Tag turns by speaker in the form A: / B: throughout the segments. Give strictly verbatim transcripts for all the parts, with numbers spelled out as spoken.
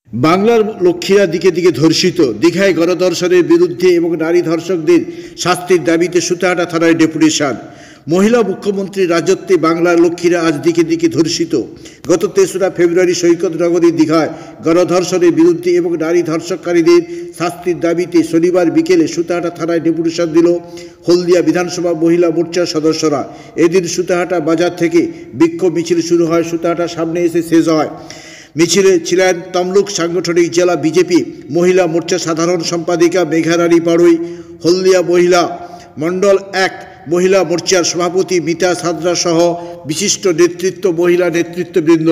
A: বাংলার লক্ষ্মীরা দিকে দিকে ধর্ষিত। দীঘায় গণধর্ষণের বিরুদ্ধে এবং নারী ধর্ষকদের শাস্তির দাবিতে সুতাহাটা থানায় ডেপুটেশন। মহিলা মুখ্যমন্ত্রীর রাজত্বে বাংলার লক্ষ্মীরা আজ দিকে দিকে ধর্ষিত। গত তেসরা ফেব্রুয়ারি সৈকত নগরী দীঘায় গণধর্ষণের বিরুদ্ধে এবং নারী ধর্ষককারীদের শাস্তির দাবিতে শনিবার বিকেলে সুতাহাটা থানায় ডেপুটেশন দিল হলদিয়া বিধানসভা মহিলা মোর্চার সদস্যরা। এদিন সুতাহাটা বাজার থেকে বিক্ষোভ মিছিল শুরু হয়, সুতাহাটার সামনে এসে শেষ হয়। মিছিলে ছিলেন তমলুক সাংগঠনিক জেলা বিজেপি মহিলা মোর্চা সাধারণ সম্পাদিকা মেঘারানী পাড়ুই, হলদিয়া মহিলা মণ্ডল এক মহিলা মোর্চার সভাপতি মিতা সাদরা সহ বিশিষ্ট নেতৃত্ব মহিলা নেতৃত্ববৃন্দ।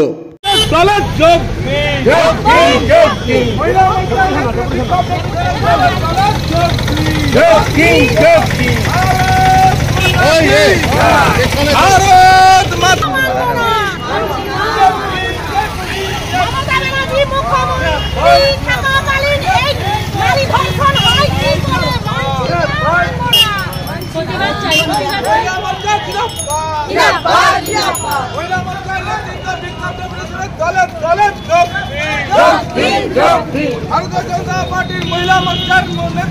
B: ভারতীয় জনতা পার্টির মহিলা মোর্চার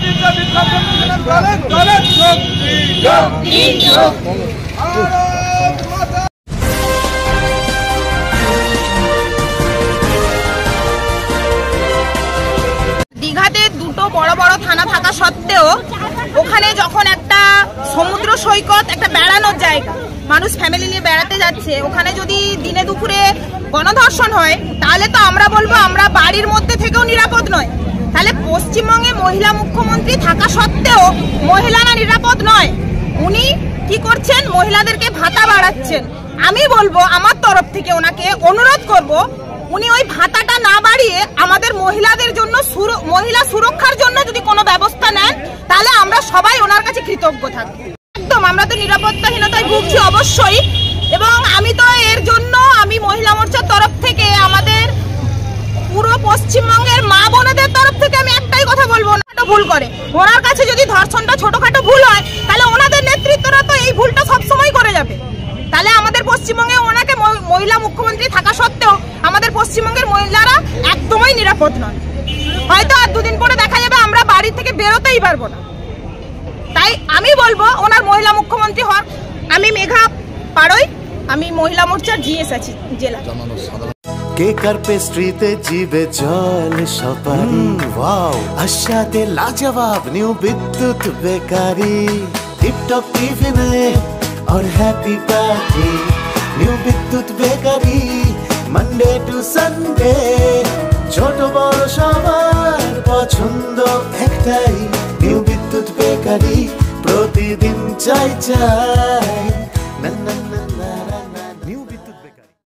C: দীঘাতে দুটো বড় বড় থানা থাকা সত্ত্বেও ওখানে যখন একটা সমুদ্র সৈকত, একটা বেড়ানোর জায়গা, মানুষ ফ্যামিলি নিয়ে বেড়াতে যাচ্ছে, ওখানে যদি দিনে দুপুরে গণধর্ষণ হয় তাহলে তো আমরা বলবো আমরা বাড়ির মধ্যে থেকেও নিরাপদ নয়। তাহলে পশ্চিমবঙ্গে মহিলা মুখ্যমন্ত্রী থাকা সত্ত্বেও মহিলারা নিরাপদ নয়। উনি কি করছেন? মহিলাদেরকে ভাতা বাড়াচ্ছেন। আমি বলবো আমার তরফ থেকে ওনাকে অনুরোধ করব, উনি ওই ভাতাটা না বাড়িয়ে আমাদের মহিলাদের জন্য মহিলা সুরক্ষার জন্য যদি কোনো ব্যবস্থা নেন তাহলে আমরা সবাই ওনার কাছে কৃতজ্ঞ থাকবো। একদম আমরা তো নিরাপত্তাহীনতায় ভুগছি অবশ্যই, এবং আমি তো এর জন্য আমি মহিলা মোর্চার তরফ থেকে আমাদের পুরো পশ্চিমবঙ্গের মা বোনেদের তরফ থেকে আমি একটাই কথা বলবো, ওনাটা ভুল করে। ওনার কাছে যদি ধর্ষণটা ছোটখাটো ভুল হয় তাহলে ওনাদের নেতৃত্বরা তো এই ভুলটা সবসময় করে যাবে। তাহলে আমাদের পশ্চিমবঙ্গে ওনাকে মহিলা মুখ্যমন্ত্রী থাকা সত্ত্বেও আমাদের পশ্চিমবঙ্গের মহিলারা একদমই নিরাপদ নয়। হয়তো আর দুদিন পরে দেখা যাবে আমরা বাড়ি থেকে বেরোতেই পারবো না। তাই আমি বলবো ওনার মহিলা মুখ্যমন্ত্রী হন। আমি মেঘা পাড়ুই, আমি মহিলা মোর্চার জিএস আছি জেলা।
D: কেকার পেস্ট্রিতে জিবে জল সপারি, ওয়াও আশাতে লাজবাব নিউ বিদ্যুৎ বেকারি, টিপটপ টিফিনে और happy party new Bidyut bakery, Monday to Sunday ছোট বড় সবার পছন্দ একটাই, নিউ বিদ্যুৎ বেকারি প্রতিদিন চাই চাই।